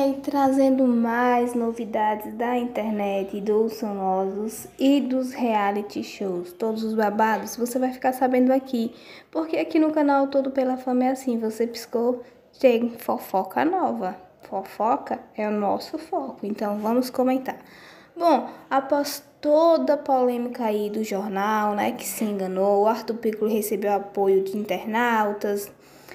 aí trazendo mais novidades da internet, dos famosos e dos reality shows, todos os babados, você vai ficar sabendo aqui, porque aqui no canal Todo Pela Fama é assim, você piscou, tem fofoca nova. Fofoca é o nosso foco, então vamos comentar. Bom, após toda a polêmica aí do jornal, né, que se enganou, o Arthur Piccolo recebeu apoio de internautas,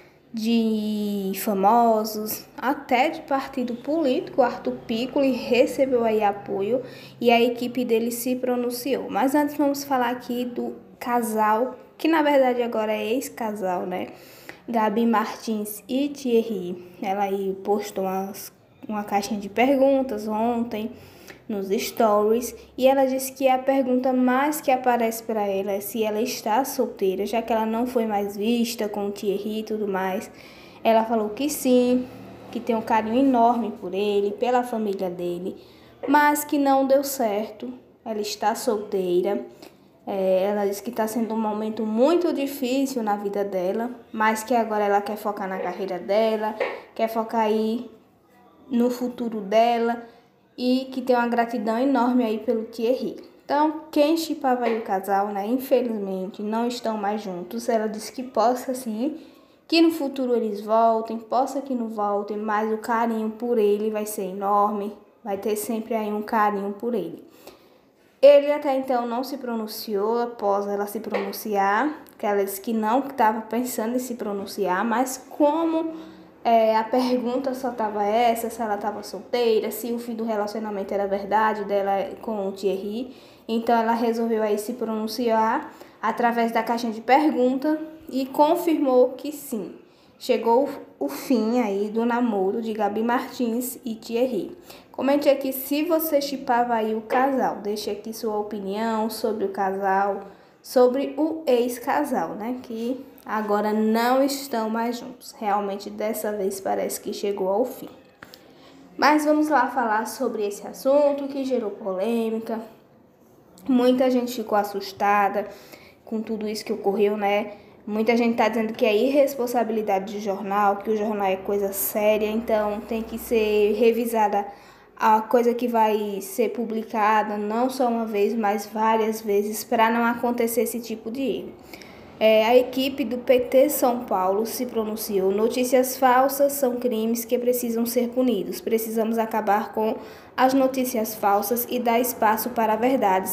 de famosos, até de partido político. O Arthur Piccolo recebeu aí apoio e a equipe dele se pronunciou. Mas antes vamos falar aqui do casal, que na verdade agora é ex-casal, né? Gabi Martins e Thierry. Ela aí postou uma caixinha de perguntas ontem nos stories e ela disse que a pergunta mais que aparece para ela é se ela está solteira, já que ela não foi mais vista com o Thierry e tudo mais. Ela falou que sim, que tem um carinho enorme por ele, pela família dele, mas que não deu certo. Ela está solteira. Ela disse que está sendo um momento muito difícil na vida dela, mas que agora ela quer focar na carreira dela, quer focar aí no futuro dela e que tem uma gratidão enorme aí pelo Thierry. Então, quem shippava aí o casal, né, infelizmente não estão mais juntos. Ela disse que possa sim, que no futuro eles voltem, possa que não voltem, mas o carinho por ele vai ser enorme, vai ter sempre aí um carinho por ele. Ele até então não se pronunciou. Após ela se pronunciar, que ela disse que não estava pensando em se pronunciar, mas como a pergunta só estava essa, se ela estava solteira, se o fim do relacionamento era verdade dela com o Thierry, então ela resolveu aí se pronunciar através da caixinha de pergunta e confirmou que sim, chegou o fim aí do namoro de Gabi Martins e Thierry. Comente aqui se você shippava aí o casal. Deixe aqui sua opinião sobre o casal, sobre o ex-casal, né? Que agora não estão mais juntos. Realmente dessa vez parece que chegou ao fim. Mas vamos lá falar sobre esse assunto que gerou polêmica. Muita gente ficou assustada com tudo isso que ocorreu, né? Muita gente está dizendo que é irresponsabilidade do jornal, que o jornal é coisa séria, então tem que ser revisada a coisa que vai ser publicada, não só uma vez, mas várias vezes, para não acontecer esse tipo de erro. A equipe do PT São Paulo se pronunciou: notícias falsas são crimes que precisam ser punidos. Precisamos acabar com as notícias falsas e dar espaço para a verdade.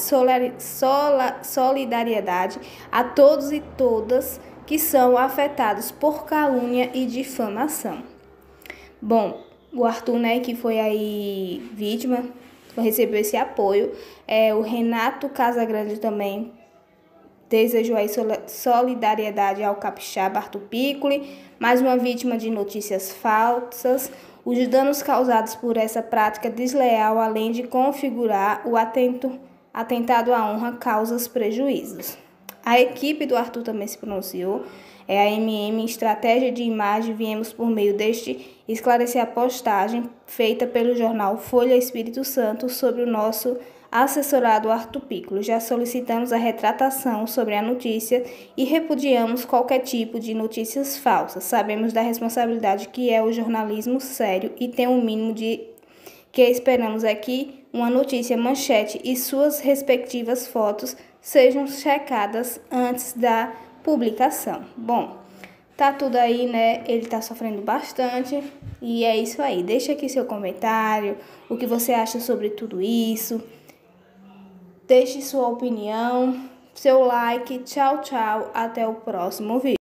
Solidariedade a todos e todas que são afetados por calúnia e difamação. Bom, o Arthur, né, que foi aí vítima, recebeu esse apoio. O Renato Casagrande também desejou aí solidariedade ao capixaba Arthur Piccolo, mais uma vítima de notícias falsas. Os danos causados por essa prática desleal, além de configurar o atentado à honra, causas prejuízos. A equipe do Arthur também se pronunciou. A MM Estratégia de Imagem, viemos por meio deste esclarecer a postagem feita pelo jornal Folha Espírito Santo sobre o nosso assessorado Arthur Piccolo. Já solicitamos a retratação sobre a notícia e repudiamos qualquer tipo de notícias falsas. Sabemos da responsabilidade que é o jornalismo sério e tem um mínimo de que esperamos é que uma notícia manchete e suas respectivas fotos sejam checadas antes da publicação. Bom, tá tudo aí, né? Ele tá sofrendo bastante e é isso aí. Deixa aqui seu comentário, o que você acha sobre tudo isso. Deixe sua opinião, seu like. Tchau, tchau. Até o próximo vídeo.